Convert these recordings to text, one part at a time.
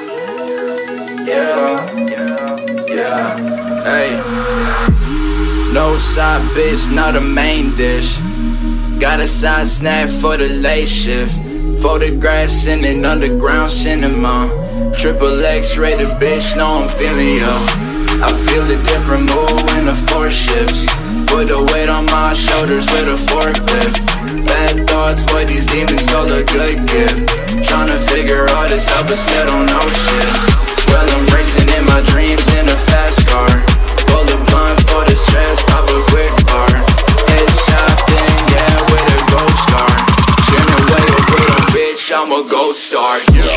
Hey, no side bitch, not a main dish. Got a side snack for the late shift. Photographs in an underground cinema. Triple X rated bitch, know I'm feeling ya. I feel a different mood when the force shifts. Put the weight on my shoulders with a forklift. Bad thoughts, but these demons call a good gift. Tryna figure all this out, but still don't know shit. Well, I'm racing in my dreams in a fast car. Roll a blunt for the stress, pop a quick bar. Headshot thing, yeah, with a gold star. Trimming way over the bitch, I'm a gold star.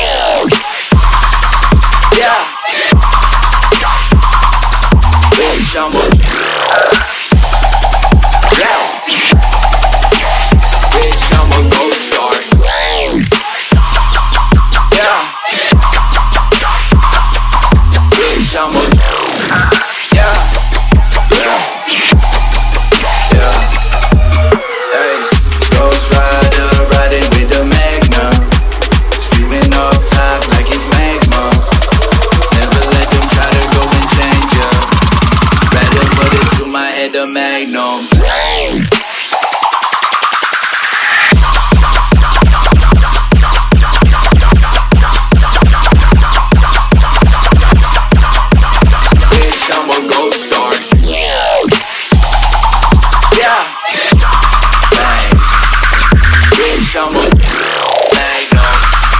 Yeah. Bitch, I'm a the Magnum. Bitch, I'm a gold star. Yeah. Bang. Bitch, I'm a Magnum.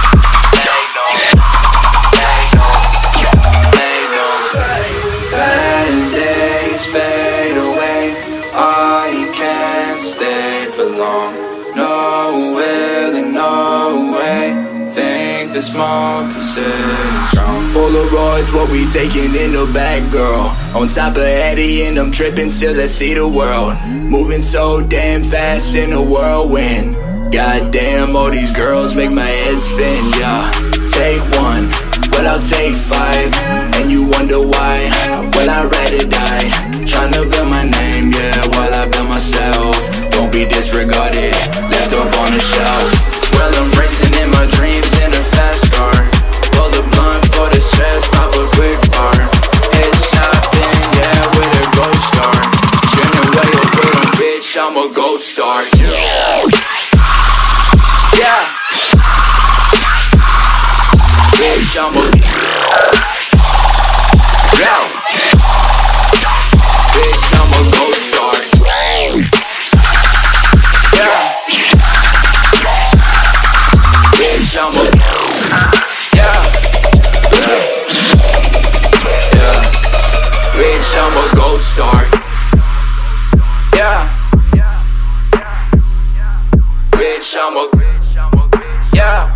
Bad days fade away. I can't stay for long. No will and no way. Think the smoke is sitting strong. Polaroids, what we taking in the back, girl. On top of Eddie and I'm tripping, still I see the world. Moving so damn fast in a whirlwind. Goddamn, all these girls make my head spin, yeah. Take one, but I'll take five. And you wonder why, well I'd rather die. Tryna build my name, yeah, while I build myself. Don't be disregarded, left up on the shelf. Well, I'm racing in my dreams in a fast car. Roll the blunt for the stress, pop a quick bar. Headshot thing, yeah, with a gold star. Trimming way over them, bitch, I'm a gold star. Yeah. Bitch, I'm a bitch, I'm a gold star. Yeah. Bitch, I'm a bitch, I'm a gold star. Yeah. Bitch, I'm a